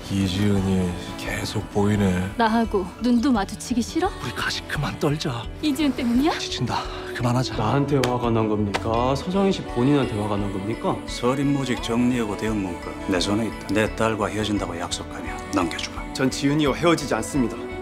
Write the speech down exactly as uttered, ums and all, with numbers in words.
이지은이 계속 보이네. 나하고 눈도 마주치기 싫어? 우리 가시 그만 떨자. 이지은 때문이야? 지친다. 그만하자. 나한테 화가 난 겁니까? 서정희 씨 본인한테 화가 난 겁니까? 서린무직 정리하고 대응 문건 내 손에 있다. 내 딸과 헤어진다고 약속하면 넘겨주마. 전 지은이와 헤어지지 않습니다.